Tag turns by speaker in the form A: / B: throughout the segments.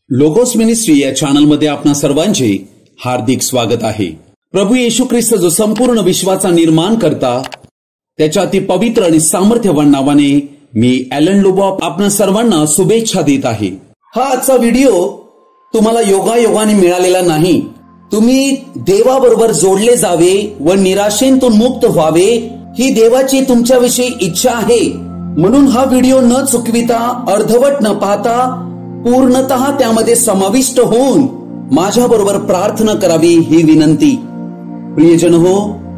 A: Logos ministry या channel मध्ये आपणा सर्वांचे हार्दिक स्वागत आहे। प्रभू येशू ख्रिस्त जो संपूर्ण विश्वाचा निर्माण करता त्याच्या अति पवित्र आणि सामर्थ्यवान नावाने मी ॲलन लोबो आपणा सर्वांना शुभेच्छा देत आहे। हा आजचा व्हिडिओ तुम्हाला योगायोगाने मिळालेला नाही। तुम्ही देवाबरोबर जोडले जावे व निराशेतून मुक्त व्हावे ही देवाची तुमच्याविषयी इच्छा आहे। म्हणून हा व्हिडिओ न चुकविता अर्धवट न पाहता पूर्णतः त्यामध्ये समाविष्ट होऊन माझ्याबरोबर प्रार्थना करावी ही विनंती। प्रियजन हो,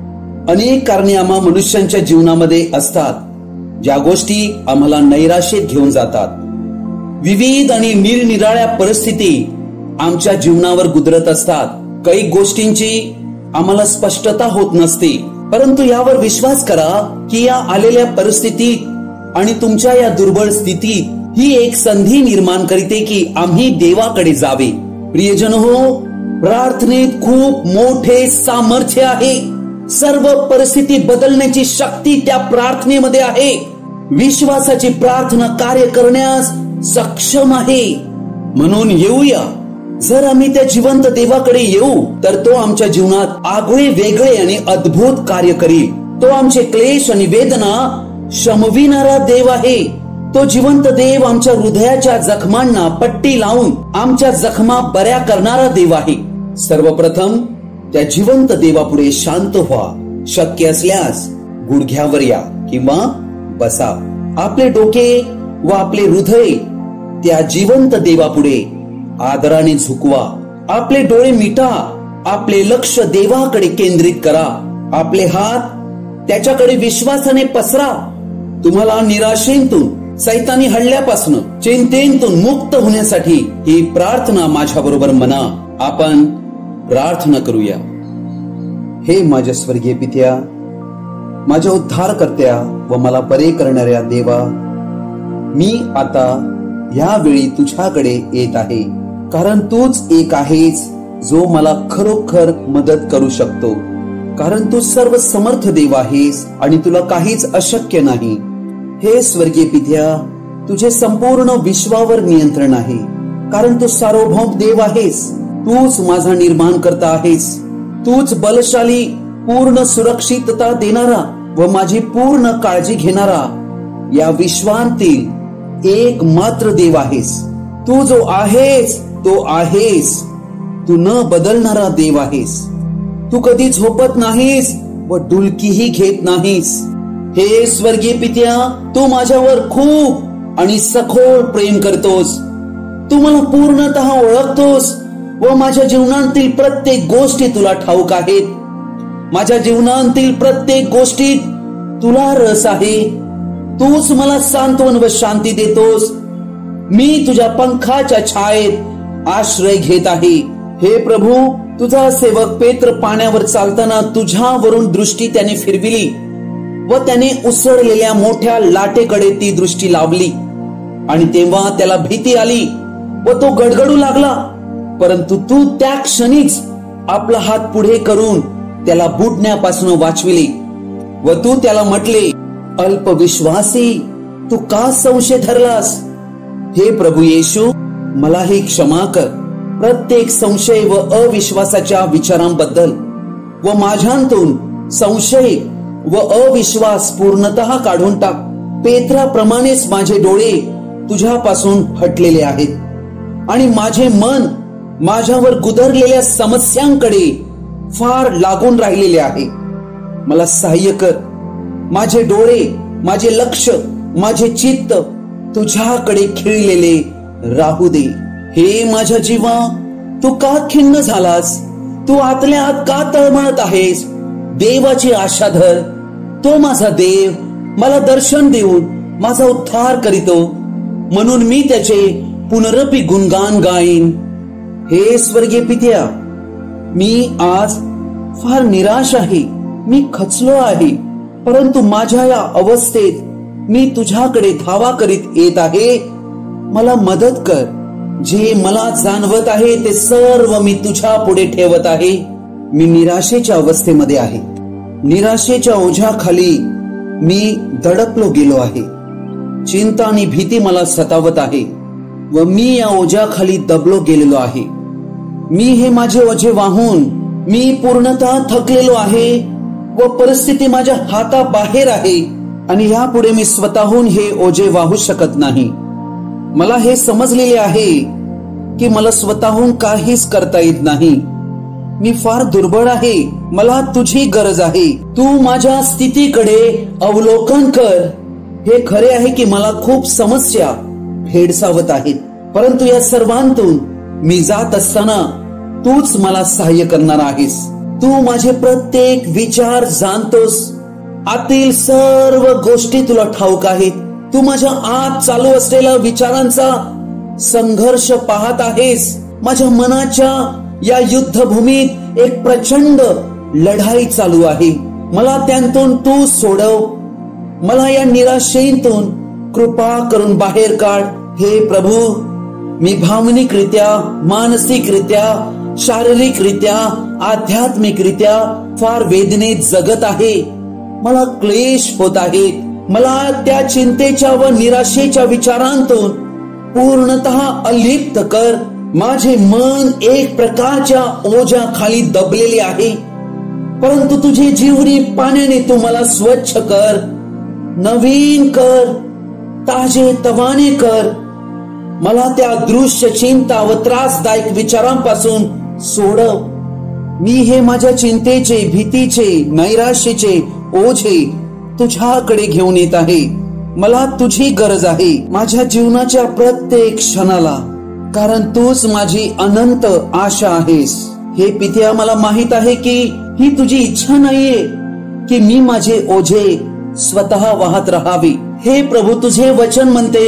A: अनेक कारणे आम्हा मनुष्यांच्या जीवनामध्ये असतात ज्या गोष्टी आम्हाला नैराश्यात घेऊन जातात। विविध आणि निरनिराळ्या परिस्थिती आमच्या जीवनावर गुदरत असतात। काही गोष्टींची आम्हाला स्पष्टता होत नसते, परंतु यावर विश्वास करा की या आलेल्या परिस्थितीत आणि तुमच्या या दुर्बळ स्थितीत ही एक संधी निर्माण करते की आम्ही देवाकडे जावे। प्रियजन हो, प्रार्थनेत खूप मोठे सामर्थ्य आहे। सर्व परिस्थिती बदलण्याची शक्ती त्या प्रार्थनेमध्ये आहे। विश्वासाची प्रार्थना कार्य करण्यास सक्षम आहे। म्हणून येऊया, जर आम्ही त्या जिवंत देवाकडे येऊ तर तो आमच्या जीवनात आगळे वेगळे आणि अद्भुत कार्य करील। तो आमचे क्लेश आणि वेदना शमविणारा देव आहे। तो जिवंत देव आमच्या हृदयाच्या जखमांना पट्टी लावून आमच्या जखमा बऱ्या करणारा देव आहे। सर्वप्रथम त्या जिवंत देवापुढे शांत व्हा। शक्य असल्यास गुडघ्यावर या किंवा बसा। आपले डोके व आपले हृदय त्या जिवंत देवापुढे आदराने झुकवा। आपले डोळे मिटा। आपले लक्ष देवाकडे केंद्रित करा। आपले हात त्याच्याकडे विश्वासाने पसरा। तुम्हाला निराशेतून, सैतानी हल्ल्यापासून, चिंतेतून मुक्त होण्यासाठी ही प्रार्थना माझ्या बरोबर म्हणा। आपण प्रार्थना करूया। हे माझ्या स्वर्गीय पित्या, माझ्या उद्धारकर्त्या व मला बरे करणाऱ्या देवा, मी आता यावेळी तुझ्याकडे येत आहे, कारण तूच एक आहेस जो मला खरोखर मदत करू शकतो। कारण तू सर्व समर्थ देव आहेस आणि तुला काहीच अशक्य नाही। हे स्वर्गीय पित्या, तुझे संपूर्ण विश्वावर नियंत्रण आहे, कारण तू सार्वभौम देव आहेस। तूच माझा निर्माण करता आहेस। तूच बलशाली, पूर्ण सुरक्षितता देणारा व माझी पूर्ण काळजी घेणारा या विश्वातील एक मात्र देव आहेस। तू जो आहेस तो आहेस। तू न बदलणारा देव आहेस। तू कधी झोपत नाहीस व डुलकीही घेत नाहीस। हे स्वर्गीय पित्या, तू माझ्यावर खूप आणि सखोल प्रेम करतोस। तू मला पूर्णतः ओळखतोस व माझ्या जीवनातील प्रत्येक गोष्टी तुला ठाऊक आहेत। माझ्या जीवनातील प्रत्येक गोष्टीत तुला रस आहे। तूच मला सांत्वन व शांती देतोस। मी तुझ्या पंखाच्या छायेत आश्रय घेत आहे। हे प्रभू, तुझा सेवक पेत्र पाण्यावर चालताना तुझ्यावरून दृष्टी त्याने फिरविली व त्याने उसळलेल्या मोठ्या लाटेकडे ती दृष्टी लावली आणि तेव्हा त्याला भीती आली व तो गडगडू लागला। परंतु तू त्या क्षणीच आपला हात पुढे करून त्याला बुडण्यापासून वाचविले व तू त्याला म्हटले, अल्पविश्वासी, तू का संशय धरलास? हे प्रभू येशू, मलाही क्षमा कर। प्रत्येक संशय व अविश्वासाच्या विचारांबद्दल व माझ्यातून संशय व अविश्वास पूर्णतः काढून टाक। पेत्राप्रमाणेच माझे डोळे तुझ्यापासून हटलेले आहेत आणि माझे मन माझ्यावर गुदरलेल्या समस्यांकडे फार लागून राहिलेले आहे। मला सहाय्य कर। माझे डोळे, माझे लक्ष, माझे चित्त तुझ्याकडे खिळलेले राहू दे। हे माझ्या जीवा, तू का खिन्न झालास? तू आतल्या आत का तळमळत आहेस? देवाची आशा धर। तो माझा देव मला दर्शन देऊन माझा उद्धार करीतो, म्हणून मी त्याचे पुनरपी गुणगान गाईन। हे स्वर्गीय पित्या, मी आज फार निराश आहे। मी खचलो आहे, परंतु माझ्या या अवस्थेत मी तुझ्याकडे धावा करीत येत आहे। मला मदत कर। जे मला जाणवत आहे ते सर्व मी तुझ्या पुढे ठेवत आहे। मी निराशेच्या अवस्थेमध्ये आहे। निराशेच्या ओझ्याखाली मी दडपलो गेलो आहे। चिंता आणि भीती मला सतावत आहे। व मी या ओझ्याखाली दबलो गेलेलो आहे. मी हे माझे ओझे वाहून मी पूर्णतः थकलेलो आहे व परिस्थिती माझ्या हाताबाहेर आहे आणि यापुढे मी स्वतःहून हे ओझे वाहू शकत नाही. मला हे समजलेले आहे की मला स्वतःहून काहीच करता येत नाही. मी फार दुर्बळ आहे. मला तुझी गरज आहे. तू माझ्या स्थितीकडे अवलोकन कर. हे खरे आहे की मला खूप समस्या भेडसावत आहेत, परंतु या सर्वांतून मी जात असताना तूच मला सहाय्य करणार आहेस. तू माझे प्रत्येक विचार जाणतोस. आतील सर्व गोष्टी तुला ठाऊक आहेत. तू माझ्या आत चालू असलेल्या विचारांचा संघर्ष पाहत आहेस. माझ्या मनाच्या या युद्धभूमीत एक प्रचंड लढाई चालू आहे. मला त्यांतून तू सोडव. मला या निराशेतून कृपा करून बाहेर काढ. हे प्रभू, मी भावनिकरित्या, मानसिकरित्या, शारीरिकरित्या, आध्यात्मिकरित्या फार वेदनेत जगत आहे. मला क्लेश होत आहे. मला त्या चिंतेच्या व निराशेच्या विचारांतून पूर्णतः अलिप्त कर. माझे मन एक प्रकारच्या ओझ्याखाली दबलेले आहे, परंतु तुझे जीवनी पाण्याने तू मला स्वच्छ कर, नवीन कर, ताजे तवाने कर. मला त्या दृश्य चिंता व त्रासदायक विचारांपासून सोडव. मी हे माझ्या चिंतेचे, भीतीचे, नैराश्याचे ओझे तुझ्याकडे घेऊन येत आहे. मला तुझी गरज आहे माझ्या जीवनाच्या प्रत्येक क्षणाला, कारण तूच माझी अनंत आशा आहेस. हे पित्या, मला माहित आहे की ही तुझी इच्छा नाहीये की मी माझे ओझे स्वतः वाहत राहावे. हे प्रभू, तुझे वचन म्हणते,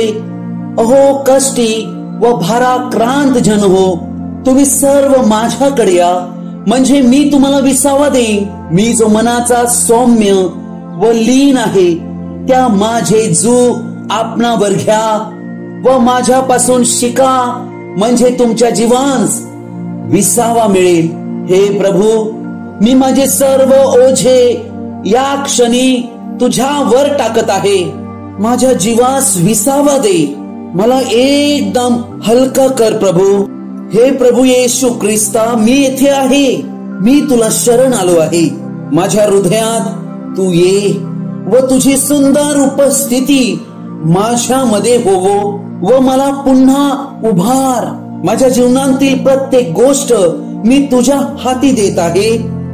A: अहो कष्टी व भाराक्रांत जन हो, तुम्ही सर्व माझ्याकडे या, म्हणजे मी तुम्हाला विसावा देईन. मी जो मनाचा सौम्य व लीन आहे, त्या माझे जू आपणावर घ्या व माझ्यापासून शिका, म्हणजे तुमच्या जीवांस विसावा मिळेल. हे प्रभू, मी माझे सर्व ओझे या क्षणी तुझ्यावर टाकत आहे. माझ्या जीवास विसावा दे. मला एकदम हलका कर प्रभू. हे प्रभू येशू ख्रिस्ता, मी येथे आहे. मी तुला शरण आलो आहे. माझ्या हृदयात तू ये व तुझी सुंदर उपस्थिती माझ्यामध्ये होवो व मला पुन्हा उभार. माझ्या जीवनातील प्रत्येक गोष्ट मी तुझ्या हाती देत आहे.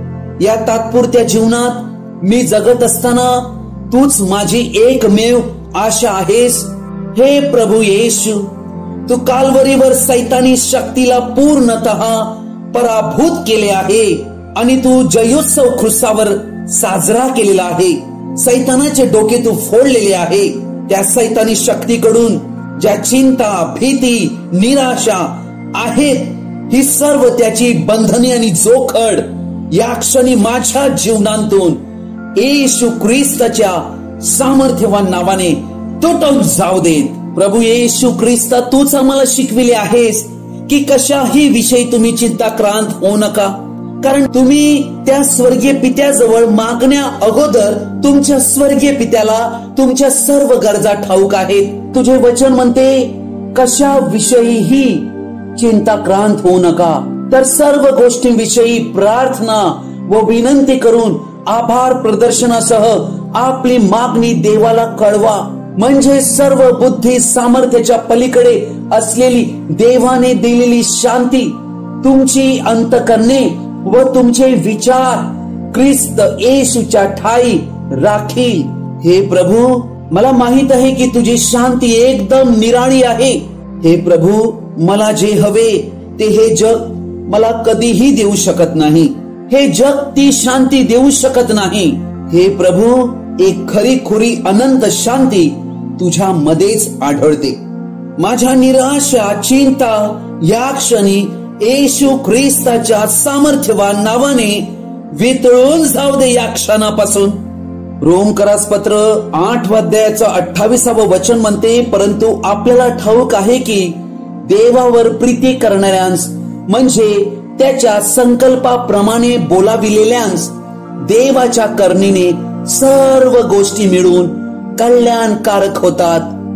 A: या तात्पुरत्या जीवनात मी जगत असताना तूच माझी एकमेव आशा आहेस. हे प्रभू येशू, तू काल्वरीवर सैतानी शक्तीला पूर्णतः पराभूत केले आहे आणि तू जयोत्सव क्रूसावर साजरा केलेला आहे. सैतानाचे डोके तू फोडलेले आहे. त्या सैतानी शक्तीकडून ज्या चिंता, भीती, निराशा आहेत, ही सर्व त्याची बंधने आणि जोखड या क्षणी माझ्या जीवनातून येशू ख्रिस्ताच्या सामर्थ्यवान नावाने तुटून जाऊ देत. प्रभू येशू ख्रिस्ता, तूच आम्हाला शिकविले आहेस की कशाही विषयी तुम्ही चिंताक्रांत होऊ नका, कारण तुम्ही त्या स्वर्गीय पित्याजवळ मागण्या अगोदर तुमच्या स्वर्गीय पित्याला तुमच्या सर्व गरजा ठाऊक आहेत. तुझे वचन म्हणते, कशा विषयीही चिंताक्रांत होऊ नका, तर सर्व गोष्टींविषयी प्रार्थना व विनंती करून आभार प्रदर्शनासह आपली मागणी देवाला कळवा, म्हणजे सर्व बुद्धी सामर्थ्याच्या पलीकडे असलेली देवाने दिलेली शांती तुमची अंतःकरणे व तुमचे विचार ख्रिस्त येशूच्या ठाई राखील. हे प्रभू, मला माहित आहे की तुझी शांती एकदम निराळी आहे. हे प्रभू, मला जे हवे ते हे जग मला कधीही देऊ शकत नाही. हे जग ती शांती देऊ शकत नाही. हे प्रभू, एक खरीखुरी अनंत शांती तुझ्या मध्येच आढळते. माझ्या निराशा, चिंता या क्षणी येशू ख्रिस्ताच्या सामर्थ्यवान नावाने वितळून जाऊ दे या क्षणापासून. रोमकरास पत्र 8 अध्यायाचं 28 वचन म्हणते, परंतु आपल्याला ठाऊक आहे की देवावर प्रीती करणाऱ्यांस, म्हणजे त्याच्या संकल्पाप्रमाणे बोलाविलेल्यांस देवाच्या करुणेने सर्व गोष्टी मिळून कल्याणकारक होतात.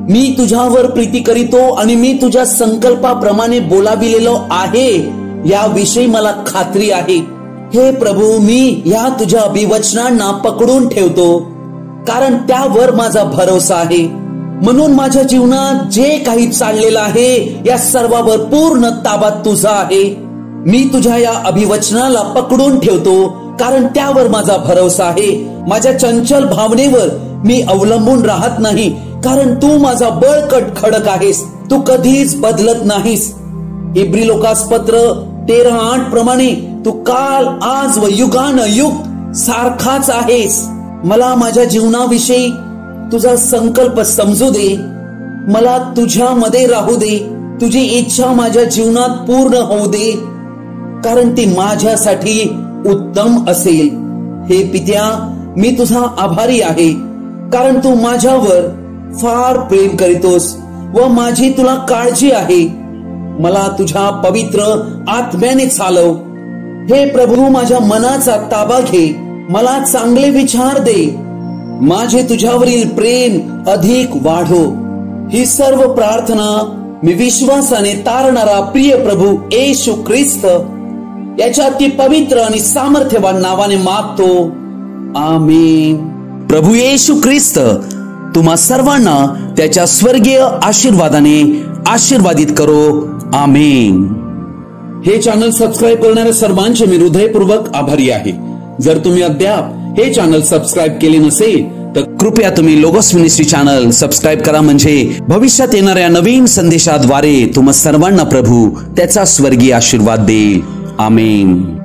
A: मी तुझ्यावर प्रीती करीतो आणि मी तुझ्या संकल्पाप्रमाणे बोलाविलेलो आहे याविषयी मला खात्री आहे. हे प्रभू, मी या तुझ्या अभिवचनांना पकडून ठेवतो, कारण त्यावर माझा भरोसा आहे. म्हणून माझ्या जीवनात जे काही चाललेलं आहे या सर्वावर पूर्ण ताबा तुझा आहे. मी तुझ्या या अभिवचनाला पकडून ठेवतो, कारण त्यावर माझा भरोसा आहे. माझ्या चंचल भावनेवर मी अवलंबून राहत नाही, कारण तू माझा बळकट खडक आहेस. तू कधीच बदलत नाहीस. इब्री लोकासपत्र 13:8 प्रमाणे तू काल, आज व युगानुयुग सारखाच आहेस. मला माझ्या जीवनाविषयी तुझा संकल्प समजू दे. मला तुझ्यामध्ये राहू दे. तुझी इच्छा माझ्या जीवनात पूर्ण होऊ दे, कारण ती माझ्यासाठी उत्तम असेल. हे पित्या, मी तुझा आभारी आहे, कारण तू माझ्यावर फार प्रेम करीतोस व माझी तुला काळजी आहे. मला तुझ्या पवित्र आत्म्याने चालव. हे प्रभू, माझ्या मनाचा ताबा घे. मला चांगले विचार दे. माझे तुझ्यावरील प्रेम अधिक वाढो. ही सर्व प्रार्थना मी विश्वासाने तारणारा प्रिय प्रभू येशू ख्रिस्त याच्या अति पवित्र आणि सामर्थ्यवान नावाने मागतो. आमेन. प्रभू येशू ख्रिस्त तुम्हा सर्वांना त्याच्या स्वर्गीय आशीर्वादाने आशीर्वादित करो. आमेन. हे चॅनल सबस्क्राईब करणाऱ्या सर्वांचे मी हृदयपूर्वक आभारी आहे. जर तुम्ही अद्याप हे चॅनल सबस्क्राईब केले नसेल तर कृपया तुम्ही लोगोस मिनिस्ट्री चॅनल सबस्क्राईब करा, म्हणजे भविष्यात येणाऱ्या नवीन संदेशाद्वारे तुम्हा सर्वांना प्रभू त्याचा स्वर्गीय आशीर्वाद देईल. आमेन.